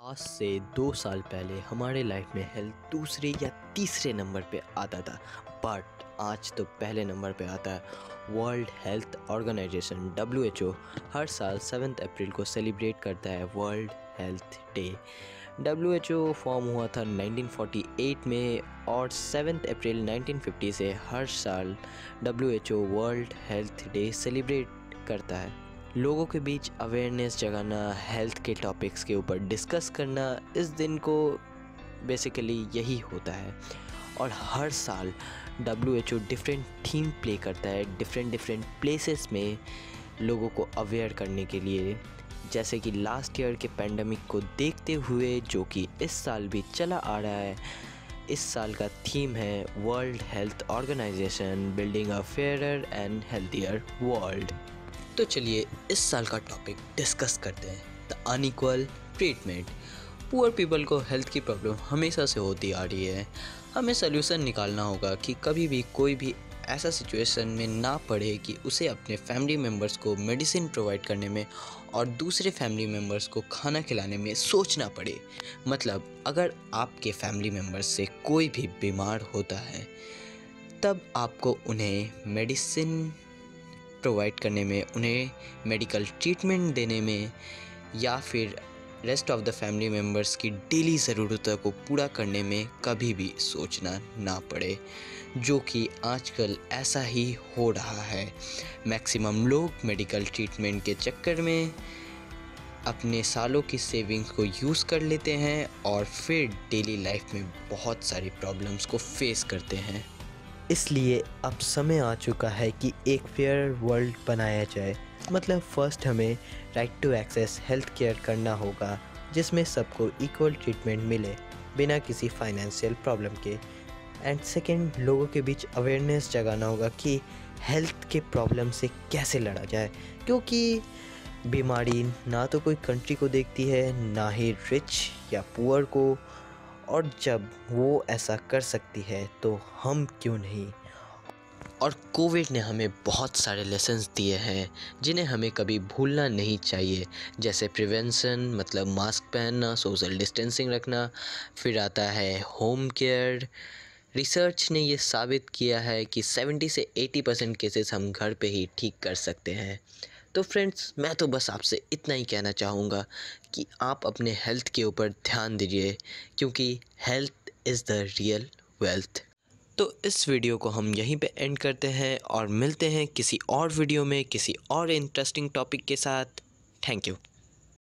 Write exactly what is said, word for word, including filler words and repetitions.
आज से दो साल पहले हमारे लाइफ में हेल्थ दूसरे या तीसरे नंबर पे आता था, बट आज तो पहले नंबर पे आता है। World Health Organization W H O हर साल सेवन्थ अप्रैल को सेलिब्रेट करता है World Health Day. W H O form हुआ था नाइनटीन फोर्टी एट में और सेवन्थ अप्रैल नाइनटीन फिफ्टी से हर साल W H O World Health Day celebrate करता है। लोगों के बीच अवेयरनेस जगाना, हेल्थ के टॉपिक्स के ऊपर डिस्कस करना, इस दिन को बेसिकली यही होता है। और हर साल W H O different theme play करता है डिफरेंट डिफरेंट प्लेसेस में लोगों को अवेयर करने के लिए। जैसे कि लास्ट ईयर के पेंडेमिक को देखते हुए, जो कि इस साल भी चला आ रहा है, इस साल का थीम है World Health Organization building a fairer and healthier world. तो चलिए इस साल का टॉपिक डिस्कस करते हैं, the unequal treatment. Poor people को हेल्थ की प्रॉब्लम हमेशा से होती आ रही है। हमें सल्यूशन निकालना होगा कि कभी भी कोई भी ऐसा सिचुएशन में ना पड़े कि उसे अपने फैमिली मेम्बर्स को मेडिसिन प्रोवाइड करने में और दूसरे फैमिली मेम्बर्स को खाना खिलाने में सोचना पड़े। मतलब अगर आपके फैमिली मेम्बर्स से कोई भी बीमार होता है, तब आपको उन्हें मेडिसिन प्रोवाइड करने में, उन्हें मेडिकल ट्रीटमेंट देने में, या फिर rest of the family members की डेली ज़रूरतों को पूरा करने में कभी भी सोचना ना पड़े, जो कि आजकल ऐसा ही हो रहा है। मैक्सिमम लोग मेडिकल ट्रीटमेंट के चक्कर में अपने सालों की सेविंग्स को यूज़ कर लेते हैं और फिर डेली लाइफ में बहुत सारी प्रॉब्लम्स को फेस करते हैं। इसलिए अब समय आ चुका है कि एक फेयर वर्ल्ड बनाया जाए। मतलब फर्स्ट हमें right to access health care करना होगा, जिसमें सबको इक्वल ट्रीटमेंट मिले बिना किसी फाइनेंशियल प्रॉब्लम के। एंड सेकंड, लोगों के बीच अवेयरनेस जगाना होगा कि हेल्थ के प्रॉब्लम से कैसे लड़ा जाए, क्योंकि बीमारी ना तो कोई कंट्री को देखती है, ना ही रिच या पुअर को। और जब वो ऐसा कर सकती है तो हम क्यों नहीं। और कोविड ने हमें बहुत सारे लेसन्स दिए हैं जिन्हें हमें कभी भूलना नहीं चाहिए। जैसे प्रिवेंशन, मतलब मास्क पहनना, सोशल डिस्टेंसिंग रखना। फिर आता है होम केयर। रिसर्च ने ये साबित किया है कि सेवेंटी से एटी परसेंट केसेस हम घर पे ही ठीक कर सकते हैं। तो फ्रेंड्स, मैं तो बस आपसे इतना ही कहना चाहूँगा कि आप अपने हेल्थ के ऊपर ध्यान दीजिए, क्योंकि health is the real wealth. तो इस वीडियो को हम यहीं पे एंड करते हैं और मिलते हैं किसी और वीडियो में किसी और इंटरेस्टिंग टॉपिक के साथ। Thank you.